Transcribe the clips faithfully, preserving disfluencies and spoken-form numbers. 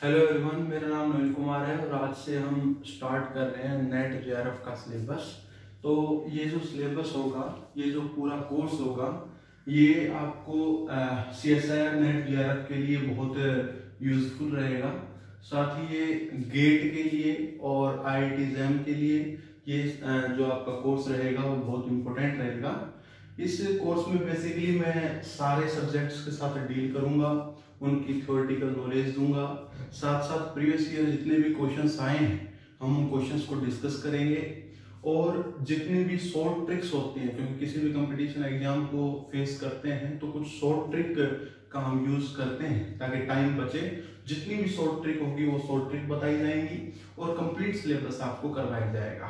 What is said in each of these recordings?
Hello everyone, मेरा नाम नवीन कुमार है और आज से हम स्टार्ट कर रहे हैं नेट जेआरएफ का सिलेबस। तो ये जो सिलेबस होगा, ये जो पूरा कोर्स होगा, ये आपको C S I R NET JRF के लिए बहुत यूजफुल रहेगा। साथ ही ये गेट के लिए और आई आई टी जैम के लिए ये uh, जो आपका कोर्स रहेगा वो बहुत इम्पोर्टेंट रहेगा। इस कोर्स में बेसिकली मैं सारे सब्जेक्ट्स के साथ डील करूंगा, उनकी थ्योरेटिकल नॉलेज दूंगा, साथ साथ प्रीवियस ईयर जितने भी क्वेश्चंस आए हैं हम उन क्वेश्चंस को डिस्कस करेंगे और जितने भी शॉर्ट ट्रिक्स होती हैं, क्योंकि किसी भी कंपटीशन एग्जाम को फेस करते हैं तो कुछ शॉर्ट ट्रिक का हम यूज करते हैं ताकि टाइम बचे। जितनी भी शॉर्ट ट्रिक होगी वो शॉर्ट ट्रिक बताई जाएंगी और कंप्लीट सिलेबस आपको करवाया जाएगा।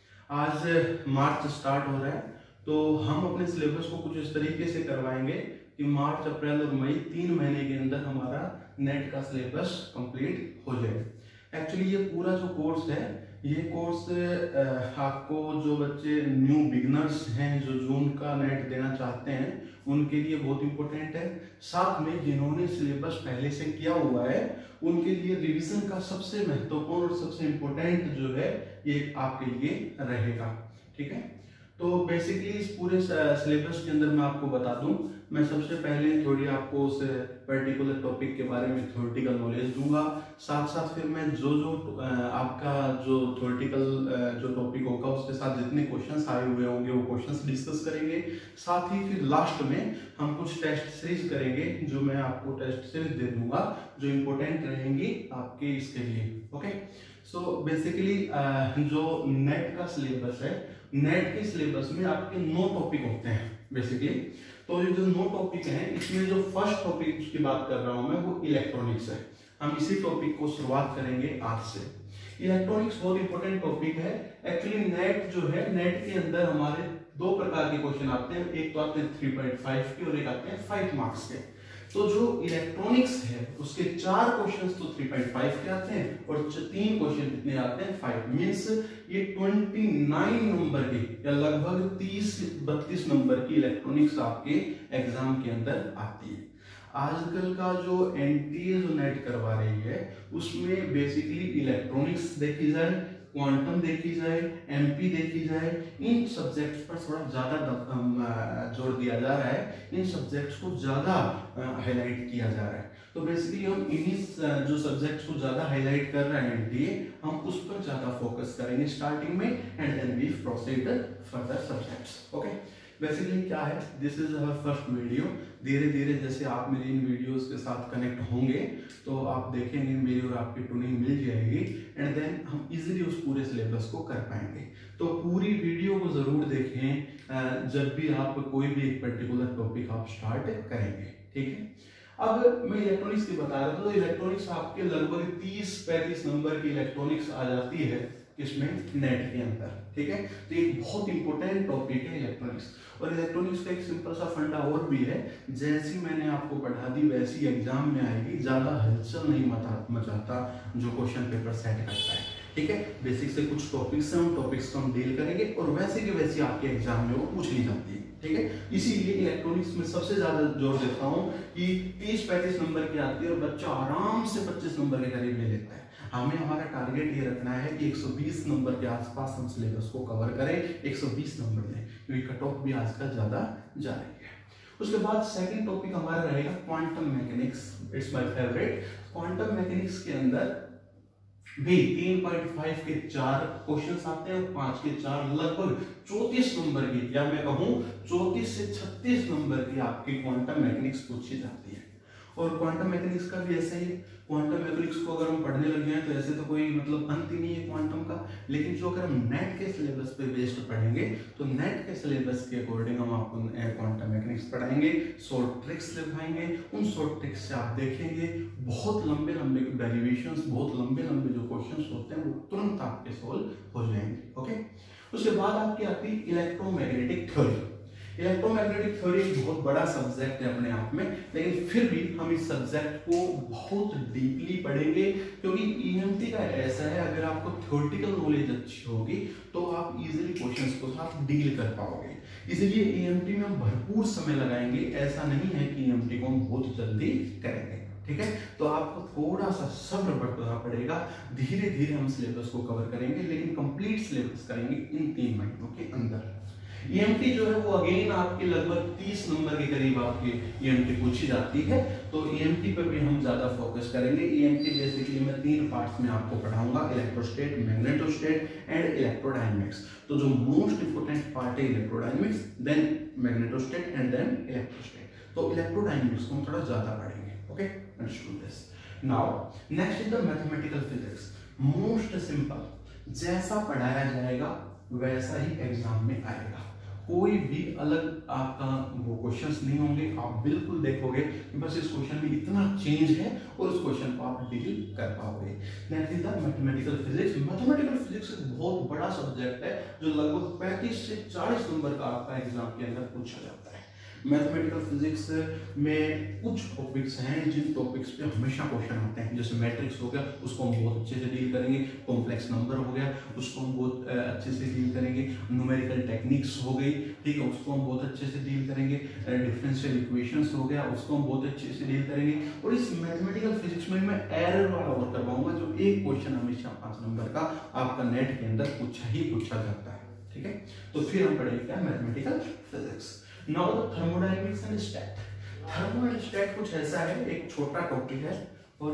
आज मार्च स्टार्ट हो रहा है तो हम अपने सिलेबस को कुछ इस तरीके से करवाएंगे कि मार्च, अप्रैल और मई तीन महीने के अंदर हमारा नेट का सिलेबस कंप्लीट हो जाए। एक्चुअली ये पूरा जो कोर्स है, ये कोर्स आपको जो बच्चे न्यू बिगनर्स हैं जो जून का नेट देना चाहते हैं उनके लिए बहुत इंपॉर्टेंट है। साथ में जिन्होंने सिलेबस पहले से किया हुआ है उनके लिए रिवीजन का सबसे महत्वपूर्ण और सबसे इम्पोर्टेंट जो है ये आपके लिए रहेगा। ठीक है, तो बेसिकली इस पूरे सिलेबस के अंदर मैं आपको बता दूं, मैं सबसे पहले थोड़ी आपको उस पर्टिकुलर टॉपिक के बारे में थ्योरेटिकल नॉलेज दूंगा। साथ साथ फिर मैं जो जो आपका जो थ्योरेटिकल जो टॉपिक होगा उसके साथ जितने क्वेश्चंस आए हुए होंगे वो क्वेश्चंस डिस्कस करेंगे। साथ ही फिर लास्ट में हम कुछ टेस्ट सीरीज करेंगे, जो मैं आपको टेस्ट सीरीज दे दूंगा जो इम्पोर्टेंट रहेंगी आपके इसके लिए। ओके, सो बेसिकली जो नेट का सिलेबस है, नेट के सिलेबस में आपके नौ टॉपिक होते हैं बेसिकली। तो ये जो नौ टॉपिक हैं इसमें जो फर्स्ट टॉपिक की बात कर रहा हूं मैं वो इलेक्ट्रॉनिक्स है। हम इसी टॉपिक को शुरुआत करेंगे आज से। इलेक्ट्रॉनिक्स बहुत इंपॉर्टेंट टॉपिक है। एक्चुअली नेट जो है, नेट के अंदर हमारे दो प्रकार के क्वेश्चन आते हैं, एक तो आते हैं थ्री पॉइंट फाइव के और एक आते हैं फाइव मार्क्स के। तो जो इलेक्ट्रॉनिक्स है उसके चार क्वेश्चंस तो थ्री पॉइंट फाइव के आते हैं और तीन क्वेश्चन कितने आते हैं, फाइव। मींस ये उनतीस नंबर की या लगभग तीस बत्तीस नंबर की इलेक्ट्रॉनिक्स आपके एग्जाम के अंदर आती है। आजकल का जो एनटीए जो नेट करवा रही है उसमें बेसिकली इलेक्ट्रॉनिक्स देखी जाए, क्वांटम देखी जाए, एमपी देखी जाए, इन सब्जेक्ट्स पर थोड़ा ज्यादा जोर दिया जा रहा है, इन सब्जेक्ट्स को ज्यादा हाईलाइट किया जा रहा है। तो बेसिकली हम इन्हीं जो सब्जेक्ट्स को ज्यादा हाईलाइट कर रहे हैं एनटीए, हम उस पर ज्यादा फोकस करेंगे स्टार्टिंग में and then we proceed further subjects. Okay, basically क्या है, this is our first video. धीरे धीरे जैसे आप मेरी इन वीडियोस के साथ कनेक्ट होंगे तो आप देखेंगे मेरी और आपकी ट्यूनिंग मिल जाएगी एंड देन हम इजीली उस पूरे सिलेबस को कर पाएंगे। तो पूरी वीडियो को जरूर देखें जब भी आप कोई भी एक पर्टिकुलर टॉपिक आप स्टार्ट करेंगे। ठीक है, अब मैं इलेक्ट्रॉनिक्स की बता रहा था। तो इलेक्ट्रॉनिक्स आपके लगभग तीस पैंतीस नंबर की इलेक्ट्रॉनिक्स आ जाती है किसमें, नेट के अंदर। ठीक है, तो एक बहुत इंपॉर्टेंट टॉपिक है इलेक्ट्रॉनिक्स। और इलेक्ट्रॉनिक्स का एक सिंपल सा फंडा और भी है, जैसी मैंने आपको पढ़ा दी वैसी एग्जाम में आएगी, ज्यादा हलचल नहीं मचाता जो क्वेश्चन पेपर सेट करता है। ठीक है, बेसिक से कुछ टॉपिक्स हैं, उन टॉपिक्स को हम डील करेंगे और वैसे की वैसी आपके एग्जाम में वो पूछ ली जाती है। ठीक है, इसीलिए इलेक्ट्रॉनिक्स में सबसे ज्यादा जोर देता हूं कि तीस पैंतीस नंबर की आती है और बच्चा आराम से पच्चीस नंबर के करीब ले लेता है। हमें हमारा टारगेट ये रखना है कि एक सौ बीस नंबर के आसपास हम सिलेबस को कवर करें, एक सौ बीस नंबर लें, क्योंकि कट ऑफ भी आजकल ज्यादा जा रही है। उसके बाद सेकंड टॉपिक हमारा रहेगा quantum mechanics. It's my favourite. Quantum mechanics के अंदर भी तीन पॉइंट फाइव के चार क्वेश्चंस आते हैं और पांच के चार लगभग चौंतीस नंबर की, या मैं कहूं चौंतीस से छत्तीस नंबर की आपकी क्वांटम मैकेनिक्स पूछी जाती है। और क्वांटम मैकेनिक्स का भी ऐसे ही, क्वांटम मैकेनिक्स को अगर हम पढ़ने लग जाए तो ऐसे तो कोई मतलब अंत ही नहीं है क्वांटम का। लेकिन जो अगर हम नेट के सिलेबस पे बेस्ड पढ़ेंगे तो नेट के सिलेबस के अकॉर्डिंग हम आपको क्वांटम मैकेनिक्स पढ़ाएंगे, शॉर्ट ट्रिक्स लिखाएंगे। उन शॉर्ट ट्रिक्स से आप देखेंगे बहुत लंबे लंबे डेरिवेशंस, बहुत लंबे लंबे जो क्वेश्चंस होते हैं वो तुरंत आपके सॉल्व हो जाएंगे। ओके, उसके बाद आपकी आती है इलेक्ट्रोमैग्नेटिक थ्योरी। इलेक्ट्रोमैग्नेटिक थ्योरी एक बहुत बड़ा सब्जेक्ट है अपने आप में, लेकिन फिर भी हम इस सब्जेक्ट को बहुत डीपली पढ़ेंगे क्योंकि ईएमटी का ऐसा है, अगर आपको थ्योरेटिकल नॉलेज अच्छी होगी तो आप इजीली क्वेश्चंस को साथ डील कर पाओगे। इसलिए ईएमटी में हम भरपूर समय लगाएंगे, ऐसा नहीं है कि ईएमटी को हम बहुत जल्दी करेंगे। ठीक है। तो आपको थोड़ा सा सब्र बरतना पड़ेगा, धीरे धीरे हम सिलेबस को कवर करेंगे, लेकिन कंप्लीट सिलेबस करेंगे इन तीन महीनों के अंदर। ईएमटी जो है वो अगेन आपके लगभग तीस नंबर के करीब आपकी ईएमटी पूछी जाती है, तो ईएमटी पर भी हम ज्यादा फोकस करेंगे। ईएमटी बेसिकली मैं तीन पार्ट्स में आपको पढ़ाऊंगा, इलेक्ट्रोस्टेट, मैग्नेटोस्टेट एंड इलेक्ट्रोडायनेमिक्स। तो जो मोस्ट इंपोर्टेंट पार्ट है electrodynamics, then magnetostat and then electrostat. तो इलेक्ट्रोडायनेमिक्स को हम थोड़ा ज्यादा पढ़ेंगे। Okay, understood this. Now next is the mathematical physics, most simple. जैसा पढ़ाया जाएगा वैसा ही एग्जाम में आएगा, कोई भी अलग आपका वो क्वेश्चंस नहीं होंगे। आप बिल्कुल देखोगे कि बस इस क्वेश्चन में इतना चेंज है और उस क्वेश्चन को आप डील कर पाओगे। Next is the mathematical physics. Mathematical physics एक बहुत बड़ा सब्जेक्ट है जो लगभग पैंतीस से चालीस नंबर का आपका एग्जाम के अंदर पूछा जाता है। मैथमेटिकल फिजिक्स में कुछ टॉपिक्स हैं जिन टॉपिक्स पे हमेशा क्वेश्चन आते हैं, जैसे मैट्रिक्स हो गया, उसको हम बहुत अच्छे से डील करेंगे। कॉम्प्लेक्स नंबर हो गया, उसको हम बहुत अच्छे से डील करेंगे। न्यूमेरिकल टेक्निक्स हो गई, ठीक है, उसको हम बहुत अच्छे से डील करेंगे। डिफरेंशियल इक्वेशंस हो गया, उसको हम बहुत अच्छे से डील करेंगे। और इस मैथमेटिकल फिजिक्स में मैं एरर वाला वर्क करवाऊंगा, जो एक क्वेश्चन हमेशा पाँच नंबर का आपका नेट के अंदर पूछा ही पूछा जाता है, ठीक है। तो फिर हम पढ़ेंगे क्या, mathematical physics. Now the thermodynamics and stat. Thermo and stat कुछ ऐसा है, एक छोटा टॉपिक है और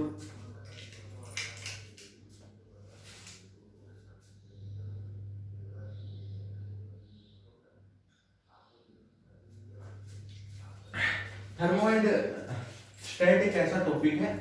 थर्मो एंड स्टैट एक ऐसा टॉपिक है,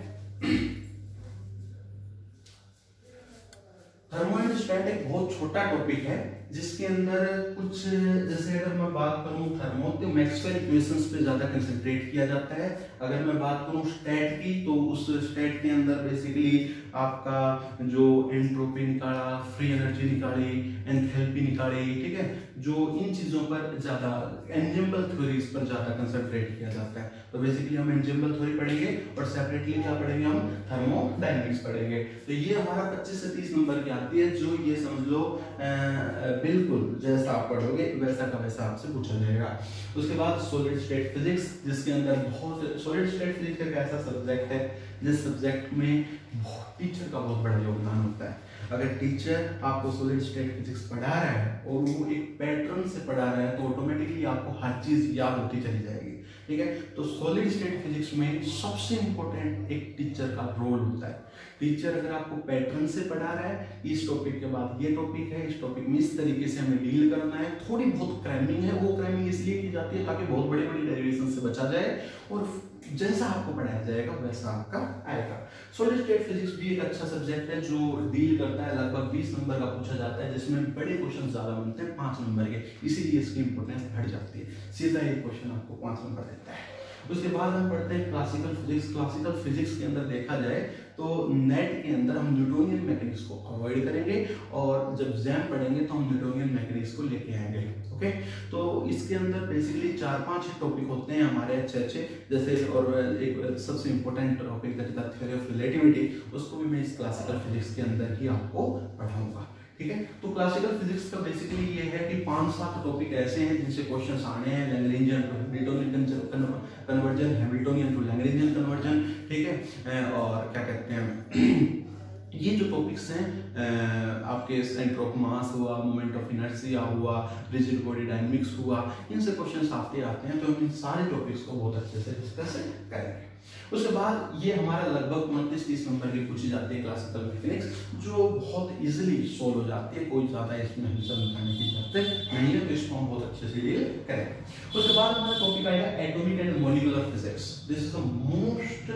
थर्मो एंड स्टैट एक बहुत छोटा टॉपिक है जिसके अंदर कुछ, जैसे अगर मैं बात करूं थर्मो तो मैक्सवेल इक्वेशंस पे ज्यादा कंसंट्रेट किया जाता है। अगर मैं बात करूं स्टैट की तो उस स्टैट के अंदर बेसिकली आपका जो एंट्रोपी निकाला, फ्री एनर्जी निकाली, एंथैल्पी निकाली, ठीक है, जो इन चीजों पर ज्यादा, एंजेम्बल थ्योरीज पर ज्यादा कंसंट्रेट किया जाता है। तो बेसिकली हम एंजेम्बल थ्योरी पढ़ेंगे और सेपरेटली क्या पढ़ेंगे, हम थर्मोडायनेमिक्स पढ़ेंगे। तो ये हमारा पच्चीस से तीस नंबर की आती है, जो ये समझ लो आ, बिल्कुल जैसा आप पढ़ोगे वैसा का वैसा आपसे पूछा जाएगा। उसके बाद सॉलिड स्टेट फिजिक्स, जिसके अंदर बहुत, सॉलिड स्टेट फिजिक्स एक ऐसा सब्जेक्ट है जिस सब्जेक्ट में टीचर का बहुत बड़ा योगदान होता है। अगर टीचर आपको सॉलिड स्टेट फिजिक्स पढ़ा रहा है और वो एक पैटर्न से पढ़ा रहा है तो ऑटोमेटिकली आपको हर चीज याद होती चली जाएगी, ठीक है। तो सॉलिड स्टेट फिजिक्स में सबसे इंपॉर्टेंट एक टीचर का रोल होता है। टीचर अगर आपको पैटर्न से पढ़ा रहा है, इस टॉपिक के बाद ये टॉपिक है, इस टॉपिक में इस तरीके से हमें डील करना है, थोड़ी बहुत क्रैमिंग है, वो क्रैमिंग इसलिए की जाती है ताकि बहुत बड़ी बड़ी डेरिवेशन से बचा जाए और जैसा आपको पढ़ाया जाएगा वैसा आपका आएगा। सॉलिड स्टेट फिजिक्स भी एक अच्छा सब्जेक्ट है जो डील करता है, लगभग बीस नंबर का पूछा जाता है, जिसमें बड़े क्वेश्चन ज्यादा बनते हैं, पांच नंबर के, इसीलिए इसकी इंपोर्टेंस बढ़ जाती है। सीधा एक क्वेश्चन आपको पांच नंबर देता है। उसके बाद हम पढ़ते हैं क्लासिकल फिजिक्स। क्लासिकल फिजिक्स के अंदर देखा जाए तो नेट के अंदर हम न्यूटोनियन मैकेनिक्स को अवॉइड करेंगे और जब जैम पढ़ेंगे तो हम न्यूटोनियन मैकेनिक्स को लेके आएंगे, ओके। तो इसके अंदर बेसिकली चार पांच टॉपिक होते हैं हमारे अच्छे अच्छे, जैसे और एक सबसे इंपॉर्टेंट टॉपिक है थ्योरी ऑफ रिलेटिविटी, उसको भी मैं इस क्लासिकल फिजिक्स के अंदर ही आपको पढ़ाऊंगा, ठीक है। तो क्लासिकल फिजिक्स का बेसिकली ये है कि पांच सात टॉपिक ऐसे हैं जिनसे क्वेश्चंस आने हैं, Lagrangian to Hamiltonian conversion, Hamiltonian to Lagrangian conversion, ठीक है। और क्या कहते हैं ये जो टॉपिक्स हैं आपके एंट्रोप मास हुआ, मोमेंट ऑफ इनर्शिया हुआ, रिजिड बॉडी डायनामिक्स हुआ, इनसे क्वेश्चंस आते आते हैं, तो हम इन सारे टॉपिक्स को बहुत अच्छे से डिस्कस करेंगे। उसके बाद ये हमारा लगभग उनतीस तीस नंबर की पूछी जाती है क्लासिकल मैकेनिक्स, जो बहुत इजीली सोल्व हो जाती है, कोई ज्यादा इसमें हिस्सा निकालने की जरूरत नहीं है, तो इसको हम बहुत अच्छे से डील करेंगे। उसके बाद हमारा टॉपिक आएगा atomic and molecular physics. This is the most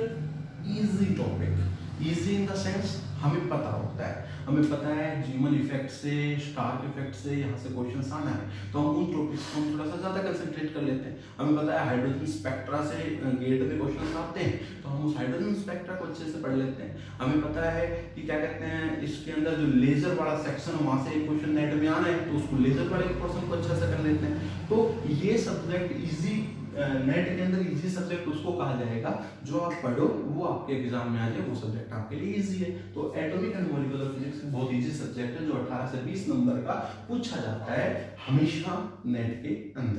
easy topic. Easy in the sense हमें पता होता है, हमें पता है जीमन इफेक्ट से, स्टार्क इफेक्ट से यहाँ से क्वेश्चन आना है, तो हम उन टॉपिक्स को हम थोड़ा सा ज्यादा कंसंट्रेट कर लेते हैं। हमें पता है हाइड्रोजन स्पेक्ट्रा से गेट में क्वेश्चन आते हैं, तो हम उस हाइड्रोजन स्पेक्ट्रा को अच्छे से पढ़ लेते हैं। हमें पता है कि क्या कहते हैं इसके अंदर जो लेजर वाला सेक्शन है वहां से एक क्वेश्चन नेट में आना है, तो उसको लेजर वाले क्वेश्चन को अच्छे से कर लेते हैं। तो ये सब्जेक्ट इजी, नेट के अंदर इजी सब्जेक्ट उसको कहा जाएगा जो आप पढ़ो वो आपके एग्जाम में आ जाए, वो सब्जेक्ट आपके लिए इजी है। तो एटॉमिक एंड मॉलिक्यूलर फिजिक्स बहुत इजी सब्जेक्ट है जो अठारह से बीस नंबर का पूछा जाता है हमेशा नेट के अंदर।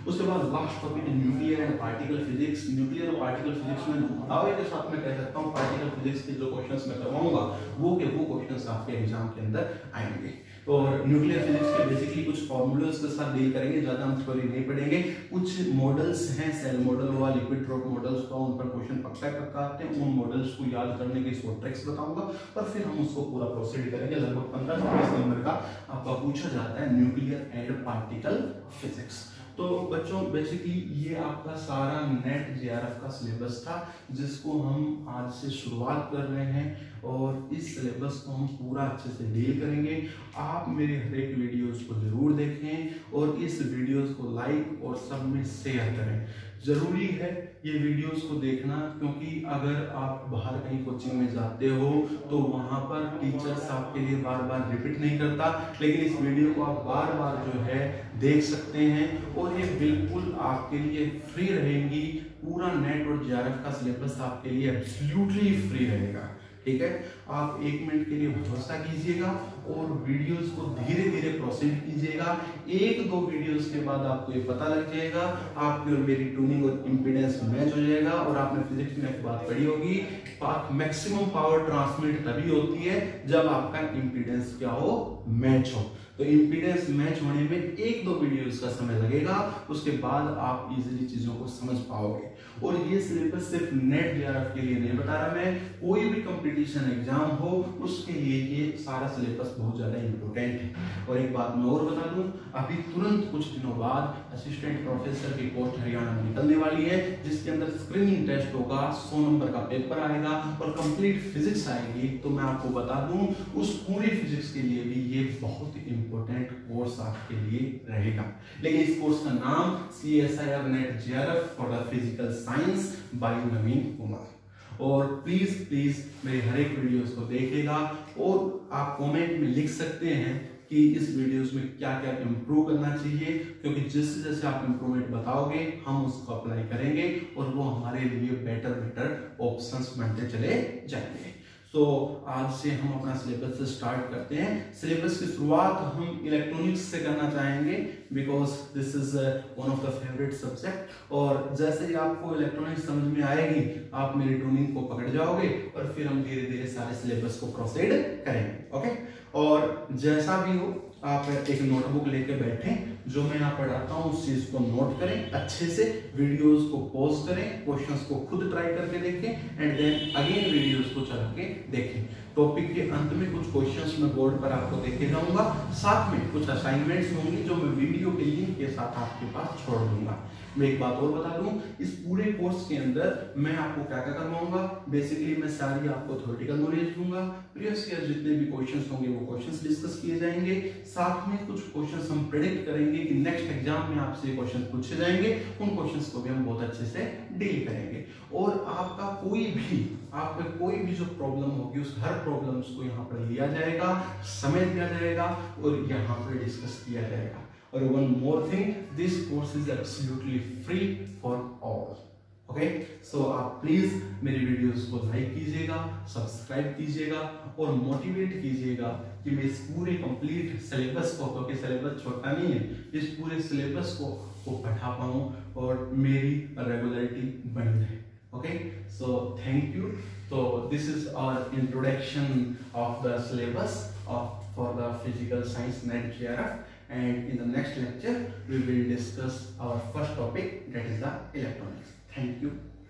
उसके बाद last topic nuclear and particle physics. Nuclear और पार्टिकल फिजिक्स में दावे के साथ मैं कह सकता हूँ पार्टिकल फिजिक्स के जो क्वेश्चंस मैं करवाऊंगा वो के वो क्वेश्चंस आपके एग्जाम के अंदर आएंगे। और न्यूक्लियर फिजिक्स के बेसिकली कुछ फॉर्मूलाज के साथ डील करेंगे, ज्यादा हम थ्योरी नहीं पढ़ेंगे। कुछ मॉडल्स हैं, सेल मॉडल हुआ, लिक्विड ड्रॉप मॉडल्स हुआ, उन पर क्वेश्चन पक्का पक्का आते हैं। उन मॉडल्स को याद करने के सौ ट्रिक्स बताऊंगा और फिर हम उसको पूरा प्रोसीड करेंगे। लगभग पंद्रह से बीस नंबर का आपका पूछा जाता है न्यूक्लियर एंड पार्टिकल फिजिक्स। तो बच्चों बेसिकली ये आपका सारा नेट जेआरएफ का सिलेबस था जिसको हम आज से शुरुआत कर रहे हैं और इस सिलेबस को हम पूरा अच्छे से डील करेंगे। आप मेरे हर एक वीडियोस को जरूर देखें और इस वीडियोस को लाइक और सब में शेयर करें। जरूरी है ये वीडियोस को देखना, क्योंकि अगर आप बाहर कहीं कोचिंग में जाते हो तो वहां पर टीचर्स आपके लिए बार बार रिपीट नहीं करता, लेकिन इस वीडियो को आप बार बार जो है देख सकते हैं और ये बिल्कुल आपके लिए फ्री रहेंगी। पूरा नेट और जेआरएफ का सिलेबस आपके लिए एब्सोल्युटली फ्री रहेगा, ठीक है। आप एक मिनट के लिए भरोसा कीजिएगा और वीडियोस को धीरे धीरे प्रोसीड कीजिएगा। एक दो वीडियोस के बाद आपको ये पता लग जाएगा, आपकी और मेरी ट्यूनिंग और इंपीडेंस मैच हो जाएगा। और आपने फिजिक्स में एक बात पढ़ी होगी, मैक्सिमम पावर ट्रांसमिट तभी होती है जब आपका इंपीडेंस क्या हो, मैच हो। तो इंपीडेंस मैच होने में एक दो वीडियोस का समय लगेगा, उसके बाद आप इजीली चीजों को समझ पाओगे। और ये सिलेबस सिर्फ नेट जेआरएफ के लिए नहीं बता रहा मैं, कोई भी कंपटीशन एग्जाम हो उसके लिए ये सारा सिलेबस बहुत ज्यादा इंपॉर्टेंट है। और एक बात मैं और बता दूं, अभी तुरंत कुछ दिनों बाद असिस्टेंट प्रोफेसर की पोस्ट हरियाणा में निकलने वाली है, जिसके अंदर स्क्रीनिंग टेस्ट होगा, सौ नंबर का पेपर आएगा और कंप्लीट फिजिक्स आएगी। तो मैं आपको बता दूं उस पूरी फिजिक्स के लिए भी ये बहुत इंपॉर्टेंट कोर्स आपके लिए रहेगा। लेकिन इस कोर्स का नाम C S I R NET JRF for the physical science by Naveen Kumar. और प्लीज प्लीज मेरे हर एक वीडियोस को देखिएगा और आप कमेंट में लिख सकते हैं कि इस वीडियोस में क्या क्या इंप्रूव करना चाहिए, क्योंकि जैसे जैसे आप इंप्रूवमेंट बताओगे हम उसको अप्लाई करेंगे और वो हमारे लिए बेटर बेटर ऑप्शंस बनते चले जाएंगे। तो so, आज से हम अपना सिलेबस से स्टार्ट करते हैं। सिलेबस की शुरुआत हम इलेक्ट्रॉनिक्स से करना चाहेंगे because this is one of the favourite subject. और जैसे ही आपको इलेक्ट्रॉनिक्स समझ में आएगी आप मेरी ट्यूनिंग को पकड़ जाओगे और फिर हम धीरे धीरे सारे सिलेबस को प्रोसीड करेंगे, ओके। और जैसा भी हो आप एक नोटबुक लेके बैठें, जो मैं यहाँ पढ़ाता हूँ उस चीज को नोट करें अच्छे से, वीडियोस को पॉज करें, क्वेश्चंस को खुद ट्राई करके देखें एंड देन अगेन वीडियोस को चला के देखें। टॉपिक के अंत में कुछ क्वेश्चंस मैं बोर्ड पर आपको देखे जाऊंगा, साथ में कुछ असाइनमेंट्स होंगी जो मैं वीडियो के लिंक के साथ आपके पास छोड़ दूंगा। मैं एक बात और बता दूं, इस पूरे कोर्स के अंदर मैं आपको क्या क्या करवाऊंगा। बेसिकली मैं सारी आपको थ्योरेटिकल नॉलेज दूंगा, प्रीवियस ईयर जितने भी क्वेश्चंस होंगे वो क्वेश्चंस डिस्कस किए जाएंगे, साथ में कुछ क्वेश्चंस हम प्रेडिक्ट करेंगे कि नेक्स्ट एग्जाम में आपसे क्वेश्चन पूछे जाएंगे, उन क्वेश्चंस को भी हम बहुत अच्छे से डील करेंगे। और आपका कोई भी आपका कोई भी जो प्रॉब्लम होगी उस हर प्रॉब्लम्स को यहाँ पर लिया जाएगा, समय दिया जाएगा और यहाँ पर डिस्कस किया जाएगा। और one more thing, this course is absolutely free for all, okay. So आप प्लीज मेरी वीडियोस को लाइक कीजिएगा, सब्सक्राइब कीजिएगा और मोटिवेट कीजिएगा कि मैं इस पूरे कंप्लीट सिलेबस को, क्योंकि सिलेबस छोटा नहीं है, इस पूरे सिलेबस को, को पढ़ा पाऊं और मेरी रेगुलरिटी बनी रहे, okay। So thank you. So this is our introduction of the syllabus of for the physical science net J R F, and in the next lecture we will discuss our first topic, that is the electronics. Thank you.